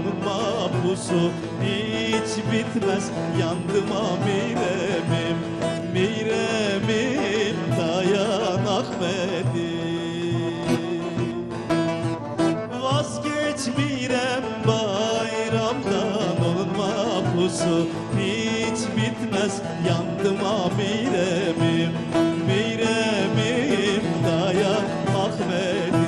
onun mahpusu hiç bitmez. Yandım Miremim, Miremim, dayan Ahmet'im. Vazgeçmirem bayramdan, onun mahpusu hiç bitmez. Yandım Miremim, Miremim, dayan Ahmet'im.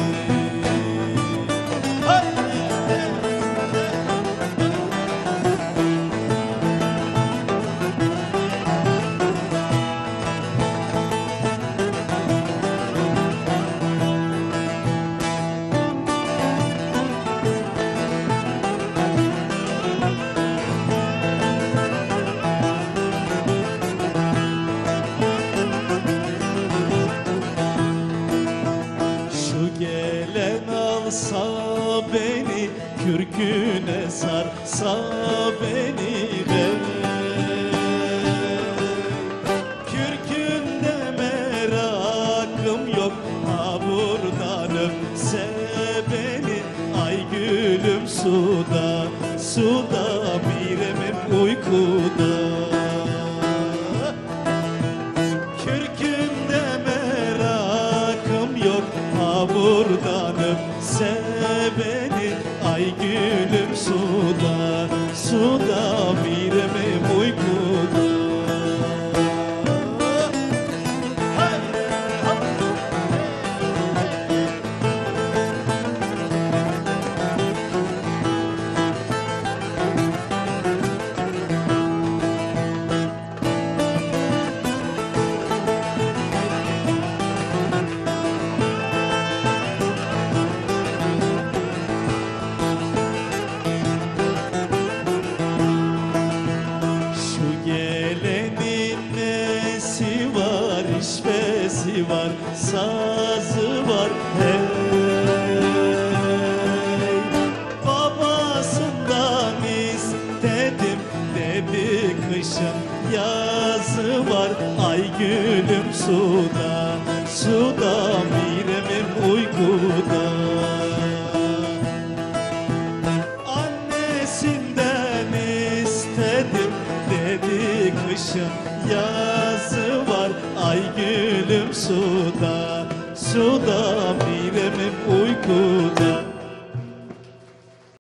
Gelen alsa beni, kürküne sarsa beni, kürkünde merakım yok, ha buradan öpse beni. Ay gülüm suda, suda, Miremim uykuda. Kürkünde merakım yok, ha buradan öpse beni. Ay gülüm suda, suda, Miremim uykuda. Gelenin nesi var, işvesi var, sazı var, hey. Babasından istedim dedi, kışın yazı var. Ay gülüm suda, suda, Miremim uykuda. Annesinden istedim dedi, kışın yazı var. Ay gülüm suda, suda, Miremim uykuda.